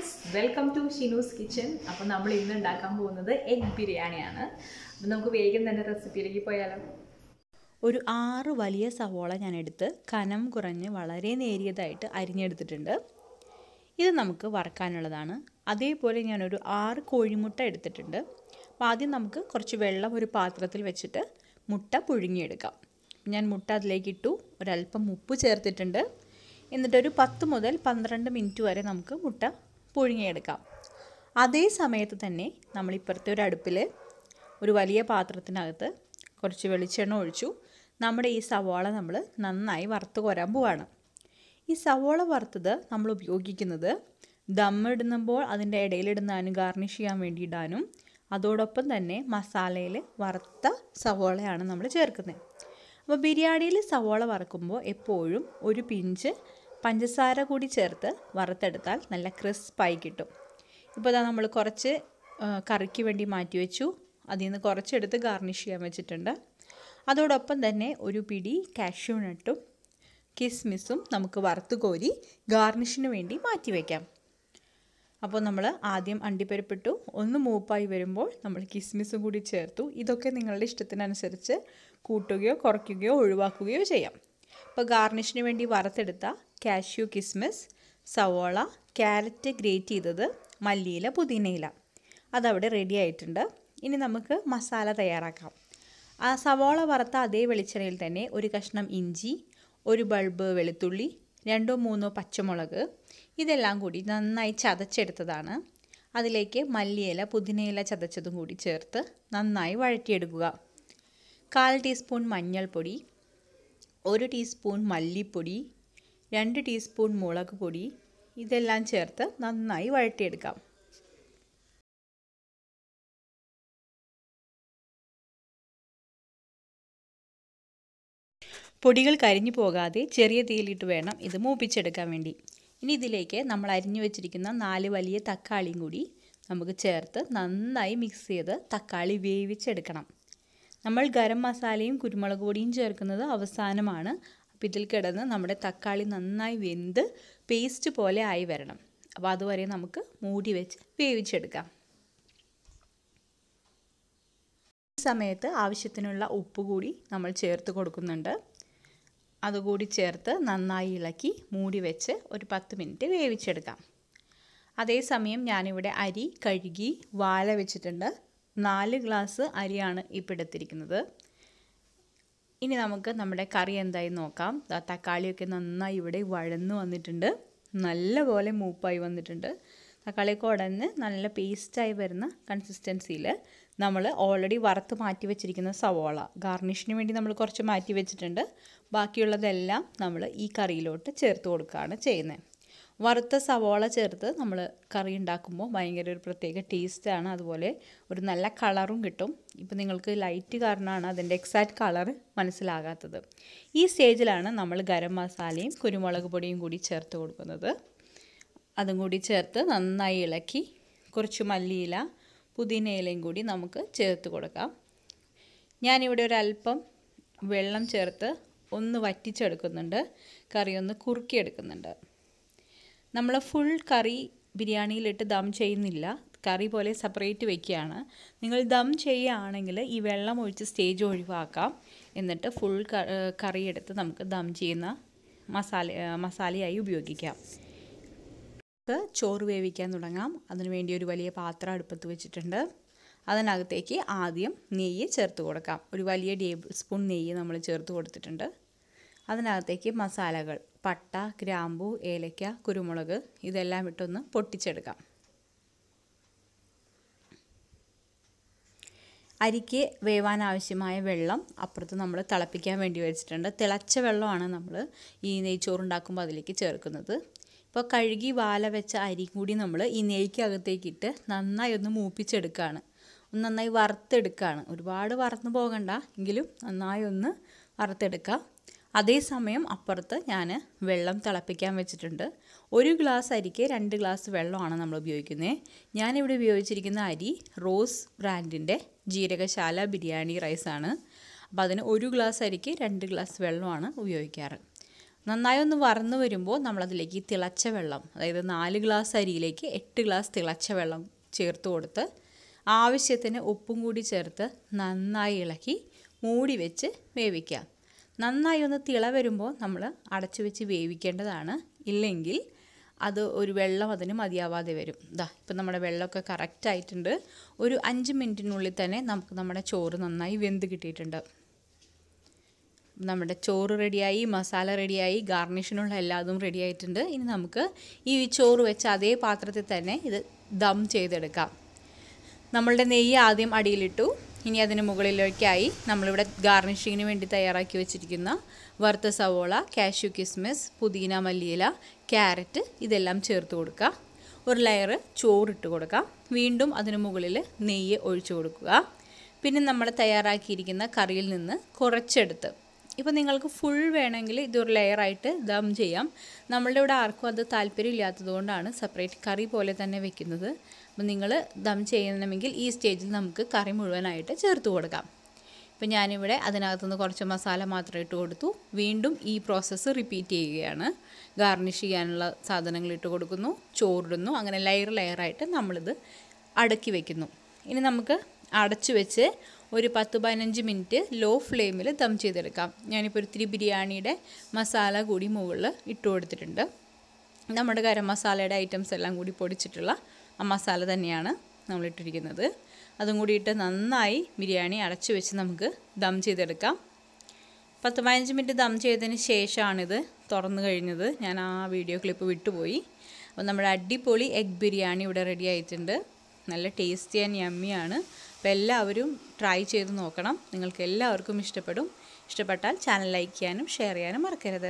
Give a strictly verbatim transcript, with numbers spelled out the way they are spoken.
Friends, welcome to Shinu's kitchen. അപ്പോൾ നമ്മൾ ഇന്ന് ഉണ്ടാക്കാൻ പോകുന്നത് എഗ് ബിരിയാണിയാണ്. അപ്പോൾ നമുക്ക് വേഗം തന്നെ റെസിപ്പിയിലേക്ക് പോയാലോ. ഒരു ആറ് വലിയ സവോള ഞാൻ എടുത്ത് കനം കുറഞ്ഞ് വളരെ നേരിയതായിട്ട് അരിഞ്ഞെടുത്തിട്ടുണ്ട്. ഇത് നമുക്ക് വറക്കാനുള്ളതാണ്. അതേപോലെ ഞാനൊരു ആറ് കോഴിമുട്ട എടുത്തിട്ടുണ്ട്. അപ്പോൾ ആദ്യം നമുക്ക് കുറച്ച് വെള്ളം ഒരു പാത്രത്തിൽ വെച്ചിട്ട് മുട്ട പുഴുങ്ങിയെടുക്കാം. ഞാൻ മുട്ട അതിലേക്ക് ഇട്ടു, ഒരല്പം ഉപ്പ് ചേർത്തിട്ടുണ്ട്. എന്നിട്ടൊരു പത്ത് മുതൽ പന്ത്രണ്ട് മിനിറ്റ് വരെ നമുക്ക് മുട്ട പുഴുങ്ങിയെടുക്കാം. അതേ സമയത്ത് തന്നെ നമ്മളിപ്പുറത്തെ ഒരു അടുപ്പിൽ ഒരു വലിയ പാത്രത്തിനകത്ത് കുറച്ച് വെളിച്ചെണ്ണ ഒഴിച്ചു. നമ്മുടെ ഈ സവോള നമ്മൾ നന്നായി വറുത്ത് കോരാൻ പോവാണ്. ഈ സവോള വറുത്തത് നമ്മൾ ഉപയോഗിക്കുന്നത് ദമ്മിടുമ്പോൾ അതിൻ്റെ ഇടയിലിടുന്നാനും ഗാർണിഷ് ചെയ്യാൻ വേണ്ടി ഇടാനും, അതോടൊപ്പം തന്നെ മസാലയിൽ വറുത്ത സവോളയാണ് നമ്മൾ ചേർക്കുന്നത്. അപ്പോൾ ബിരിയാണിയിൽ സവോള വറക്കുമ്പോൾ എപ്പോഴും ഒരു പിഞ്ച് പഞ്ചസാര കൂടി ചേർത്ത് വറുത്തെടുത്താൽ നല്ല ക്രിസ്പായി കിട്ടും. ഇപ്പോൾ ഇതാ നമ്മൾ കുറച്ച് കറിക്ക് വേണ്ടി മാറ്റി വെച്ചു. അതിൽ നിന്ന് കുറച്ചെടുത്ത് ഗാർണിഷ് ചെയ്യാൻ വെച്ചിട്ടുണ്ട്. അതോടൊപ്പം തന്നെ ഒരു പിടി കാഷ്യൂ നട്ടും കിസ്മിസും നമുക്ക് വറുത്ത് കോരി ഗാർണിഷിന് വേണ്ടി മാറ്റി വയ്ക്കാം. അപ്പോൾ നമ്മൾ ആദ്യം അണ്ടിപ്പരിപ്പിട്ടു. ഒന്ന് മൂപ്പായി വരുമ്പോൾ നമ്മൾ കിസ്മിസും കൂടി ചേർത്തു. ഇതൊക്കെ നിങ്ങളുടെ ഇഷ്ടത്തിനനുസരിച്ച് കൂട്ടുകയോ കുറയ്ക്കുകയോ ഒഴിവാക്കുകയോ ചെയ്യാം. ഇപ്പോൾ ഗാർണിഷിന് വേണ്ടി വറുത്തെടുത്ത കാഷ്യൂ, കിസ്മിസ്, സവോള, ക്യാരറ്റ് ഗ്രേറ്റ് ചെയ്തത്, മല്ലിയില, പുതിനയില അതവിടെ റെഡി ആയിട്ടുണ്ട്. ഇനി നമുക്ക് മസാല തയ്യാറാക്കാം. ആ സവോള വറുത്ത അതേ വെളിച്ചെണ്ണയിൽ തന്നെ ഒരു കഷ്ണം ഇഞ്ചി, ഒരു ബൾബ് വെളുത്തുള്ളി, രണ്ടോ മൂന്നോ പച്ചമുളക് ഇതെല്ലാം കൂടി നന്നായി ചതച്ചെടുത്തതാണ്. അതിലേക്ക് മല്ലിയില, പുതിനയില ചതച്ചതും കൂടി ചേർത്ത് നന്നായി വഴറ്റിയെടുക്കുക. കാൽ ടീസ്പൂൺ മഞ്ഞൾപ്പൊടി, ഒരു ടീസ്പൂൺ മല്ലിപ്പൊടി, രണ്ട് ടീസ്പൂൺ മുളക് പൊടി ഇതെല്ലാം ചേർത്ത് നന്നായി വഴറ്റിയെടുക്കാം. പൊടികൾ കരിഞ്ഞു പോകാതെ ചെറിയ തീയിലിട്ട് വേണം ഇത് മൂപ്പിച്ചെടുക്കാൻ വേണ്ടി. ഇനി ഇതിലേക്ക് നമ്മൾ അരിഞ്ഞു വെച്ചിരിക്കുന്ന നാല് വലിയ തക്കാളിയും കൂടി നമുക്ക് ചേർത്ത് നന്നായി മിക്സ് ചെയ്ത് തക്കാളി വേവിച്ചെടുക്കണം. നമ്മൾ ഗരം മസാലയും കുരുമുളക് പൊടിയും ചേർക്കുന്നത് അവസാനമാണ്. അപ്പോൾ ഇതിൽ കിടന്ന് നമ്മുടെ തക്കാളി നന്നായി വെന്ത് പേസ്റ്റ് പോലെ ആയി വരണം. അപ്പോൾ അതുവരെ നമുക്ക് മൂടി വെച്ച് വേവിച്ചെടുക്കാം. ഈ സമയത്ത് ആവശ്യത്തിനുള്ള ഉപ്പ് കൂടി നമ്മൾ ചേർത്ത് കൊടുക്കുന്നുണ്ട്. അതുകൂടി ചേർത്ത് നന്നായി ഇളക്കി മൂടി വെച്ച് ഒരു പത്ത് മിനിറ്റ് വേവിച്ചെടുക്കാം. അതേസമയം ഞാനിവിടെ അരി കഴുകി വാല വെച്ചിട്ടുണ്ട്. നാല് ഗ്ലാസ് അരിയാണ് ഇപ്പോൾ എടുത്തിരിക്കുന്നത്. ഇനി നമുക്ക് നമ്മുടെ കറി എന്തായി നോക്കാം. തക്കാളിയൊക്കെ നന്നായി ഇവിടെ വഴന്നു വന്നിട്ടുണ്ട്. നല്ലപോലെ മൂപ്പായി വന്നിട്ടുണ്ട്. തക്കാളിയൊക്കെ ഉടഞ്ഞ് നല്ല പേസ്റ്റായി വരുന്ന കൺസിസ്റ്റൻസിയിൽ നമ്മൾ ഓൾറെഡി വറുത്ത് മാറ്റി വെച്ചിരിക്കുന്ന സവോള ഗാർണിഷിന് വേണ്ടി നമ്മൾ കുറച്ച് മാറ്റി വെച്ചിട്ടുണ്ട്. ബാക്കിയുള്ളതെല്ലാം നമ്മൾ ഈ കറിയിലോട്ട് ചേർത്ത് കൊടുക്കുകയാണ് ചെയ്യുന്നത്. വറുത്ത സവോള ചേർത്ത് നമ്മൾ കറി ഉണ്ടാക്കുമ്പോൾ ഭയങ്കര ഒരു പ്രത്യേക ടേസ്റ്റാണ്. അതുപോലെ ഒരു നല്ല കളറും കിട്ടും. ഇപ്പോൾ നിങ്ങൾക്ക് ലൈറ്റ് കാരണമാണ് അതിൻ്റെ എക്സാക്റ്റ് കളർ മനസ്സിലാകാത്തത്. ഈ സ്റ്റേജിലാണ് നമ്മൾ ഗരം മസാലയും കുരുമുളക് പൊടിയും കൂടി ചേർത്ത് കൊടുക്കുന്നത്. അതും കൂടി ചേർത്ത് നന്നായി ഇളക്കി കുറച്ച് മല്ലിയില, പുതിനയിലയും കൂടി നമുക്ക് ചേർത്ത് കൊടുക്കാം. ഞാനിവിടെ ഒരല്പം വെള്ളം ചേർത്ത് ഒന്ന് വറ്റിച്ചെടുക്കുന്നുണ്ട്. കറി ഒന്ന് കുറുക്കിയെടുക്കുന്നുണ്ട്. നമ്മൾ ഫുൾ കറി ബിരിയാണിയിലിട്ട് ദം ചെയ്യുന്നില്ല. കറി പോലെ സെപ്പറേറ്റ് വയ്ക്കുകയാണ്. നിങ്ങൾ ദം ചെയ്യുകയാണെങ്കിൽ ഈ വെള്ളം ഒഴിച്ച് സ്റ്റേജ് ഒഴിവാക്കാം. എന്നിട്ട് ഫുൾ കറി എടുത്ത് നമുക്ക് ദം ചെയ്യുന്ന മസാല മസാലയായി ഉപയോഗിക്കാം. നമുക്ക് ചോറ് വേവിക്കാൻ തുടങ്ങാം. അതിനുവേണ്ടി ഒരു വലിയ പാത്രം അടുപ്പത്ത് വെച്ചിട്ടുണ്ട്. അതിനകത്തേക്ക് ആദ്യം നെയ്യ് ചേർത്ത് കൊടുക്കാം. ഒരു വലിയ ടേബിൾ സ്പൂൺ നെയ്യ് നമ്മൾ ചേർത്ത് കൊടുത്തിട്ടുണ്ട്. അതിനകത്തേക്ക് മസാലകൾ പട്ട, ഗ്രാമ്പൂ, ഏലക്ക, കുരുമുളക് ഇതെല്ലാം ഇട്ടൊന്ന് പൊട്ടിച്ചെടുക്കാം. അരിക്ക് വേവാൻ ആവശ്യമായ വെള്ളം അപ്പുറത്ത് നമ്മൾ തിളപ്പിക്കാൻ വേണ്ടി വെച്ചിട്ടുണ്ട്. തിളച്ച വെള്ളമാണ് നമ്മൾ ഈ നെയ്ച്ചോറുണ്ടാക്കുമ്പോൾ അതിലേക്ക് ചേർക്കുന്നത്. ഇപ്പോൾ കഴുകി വാല വെച്ച അരി കൂടി നമ്മൾ ഈ നെയ്ക്കകത്തേക്കിട്ട് നന്നായി ഒന്ന് മൂപ്പിച്ചെടുക്കുകയാണ്. ഒന്ന് നന്നായി വറുത്തെടുക്കുകയാണ്. ഒരുപാട് വറന്നു പോകണ്ട, എങ്കിലും നന്നായി ഒന്ന് വറുത്തെടുക്കുക. അതേസമയം അപ്പുറത്ത് ഞാൻ വെള്ളം തിളപ്പിക്കാൻ വെച്ചിട്ടുണ്ട്. ഒരു ഗ്ലാസ് അരിക്ക് രണ്ട് ഗ്ലാസ് വെള്ളമാണ് നമ്മൾ ഉപയോഗിക്കുന്നത്. ഞാനിവിടെ ഉപയോഗിച്ചിരിക്കുന്ന അരി റോസ് ബ്രാൻഡിൻ്റെ ജീരകശാല ബിരിയാണി റൈസാണ്. അപ്പോൾ അതിന് ഒരു ഗ്ലാസ് അരിക്ക് രണ്ട് ഗ്ലാസ് വെള്ളമാണ് ഉപയോഗിക്കാറ്. നന്നായി ഒന്ന് വറന്ന് വരുമ്പോൾ നമ്മളതിലേക്ക് തിളച്ച വെള്ളം, അതായത് നാല് ഗ്ലാസ് അരിയിലേക്ക് എട്ട് ഗ്ലാസ് തിളച്ച വെള്ളം ചേർത്ത് കൊടുത്ത് ആവശ്യത്തിന് ഉപ്പും കൂടി ചേർത്ത് നന്നായി ഇളക്കി മൂടി വെച്ച് വേവിക്കാം. നന്നായി ഒന്ന് തിള വരുമ്പോൾ നമ്മൾ അടച്ചു വെച്ച് വേവിക്കേണ്ടതാണ്. ഇല്ലെങ്കിൽ അത് ഒരു വെള്ളം അതിന് മതിയാവാതെ വരും. ഇതാ ഇപ്പം നമ്മുടെ വെള്ളമൊക്കെ കറക്റ്റായിട്ടുണ്ട്. ഒരു അഞ്ച് മിനിറ്റിനുള്ളിൽ തന്നെ നമുക്ക് നമ്മുടെ ചോറ് നന്നായി വെന്ത് കിട്ടിയിട്ടുണ്ട്. നമ്മുടെ ചോറ് റെഡിയായി, മസാല റെഡിയായി, ഗാർണിഷിനുള്ള എല്ലാതും റെഡി ആയിട്ടുണ്ട്. ഇനി നമുക്ക് ഈ ചോറ് വെച്ച അതേ പാത്രത്തിൽ തന്നെ ഇത് ദം ചെയ്തെടുക്കാം. നമ്മളുടെ നെയ്യ് ആദ്യം അടിയിലിട്ടു. ഇനി അതിന് മുകളിലേക്കായി നമ്മളിവിടെ ഗാർണിഷിങ്ങിന് വേണ്ടി തയ്യാറാക്കി വെച്ചിരിക്കുന്ന വറുത്ത സവോള, കാഷ്യൂ കിസ്മിസ്, പുതിന, മല്ലിയില, ക്യാരറ്റ് ഇതെല്ലാം ചേർത്ത് കൊടുക്കുക. ഒരു ലെയർ ചോറിട്ട് കൊടുക്കുക. വീണ്ടും അതിന് മുകളിൽ നെയ്യ് ഒഴിച്ചു കൊടുക്കുക. പിന്നെ നമ്മൾ തയ്യാറാക്കിയിരിക്കുന്ന കറിയിൽ നിന്ന് കുറച്ചെടുത്ത്, ഇപ്പോൾ നിങ്ങൾക്ക് ഫുൾ വേണമെങ്കിൽ ഇതൊരു ലെയറായിട്ട് ദം ചെയ്യാം. നമ്മളുടെ ഇവിടെ ആർക്കും അത് താല്പര്യമില്ലാത്തത് കൊണ്ടാണ് സെപ്പറേറ്റ് കറി പോലെ തന്നെ വെക്കുന്നത്. അപ്പോൾ നിങ്ങൾ ദം ചെയ്യണമെങ്കിൽ ഈ സ്റ്റേജിൽ നമുക്ക് കറി മുഴുവനായിട്ട് ചേർത്ത് കൊടുക്കാം. ഇപ്പോൾ ഞാനിവിടെ അതിനകത്തുനിന്ന് കുറച്ച് മസാല മാത്രം ഇട്ട് കൊടുത്തു. വീണ്ടും ഈ പ്രോസസ്സ് റിപ്പീറ്റ് ചെയ്യുകയാണ്. ഗാർണിഷ് ചെയ്യാനുള്ള സാധനങ്ങൾ ഇട്ട് കൊടുക്കുന്നു, ചോറിടുന്നു, അങ്ങനെ ലെയർ ലെയറായിട്ട് നമ്മളിത് അടക്കി വയ്ക്കുന്നു. ഇനി നമുക്ക് അടച്ചു വെച്ച് ഒരു പത്ത് പതിനഞ്ച് മിനിറ്റ് ലോ ഫ്ലെയിമിൽ ദം ചെയ്തെടുക്കാം. ഞാനിപ്പോൾ ഒരു ഇത്തിരി ബിരിയാണിയുടെ മസാല കൂടി മുകളിൽ ഇട്ട് കൊടുത്തിട്ടുണ്ട്. നമ്മുടെ ഗരം മസാലയുടെ ഐറ്റംസ് എല്ലാം കൂടി പൊടിച്ചിട്ടുള്ള ആ മസാല തന്നെയാണ് നമ്മളിട്ടിരിക്കുന്നത്. അതും കൂടി ഇട്ട് നന്നായി ബിരിയാണി അടച്ചു വെച്ച് നമുക്ക് ദം ചെയ്തെടുക്കാം. പത്ത് പതിനഞ്ച് മിനിറ്റ് ദം ചെയ്തതിന് ശേഷമാണിത് തുറന്നു കഴിഞ്ഞത്. ഞാൻ ആ വീഡിയോ ക്ലിപ്പ് വിട്ടുപോയി. അപ്പോൾ നമ്മുടെ അടിപൊളി എഗ് ബിരിയാണി ഇവിടെ റെഡി ആയിട്ടുണ്ട്. നല്ല ടേസ്റ്റി ആൻഡ് യമ്മിയാണ്. അപ്പോൾ എല്ലാവരും ട്രൈ ചെയ്ത് നോക്കണം. നിങ്ങൾക്ക് എല്ലാവർക്കും ഇഷ്ടപ്പെടും. ഇഷ്ടപ്പെട്ടാൽ ചാനൽ ലൈക്ക് ചെയ്യാനും ഷെയർ ചെയ്യാനും മറക്കരുത്.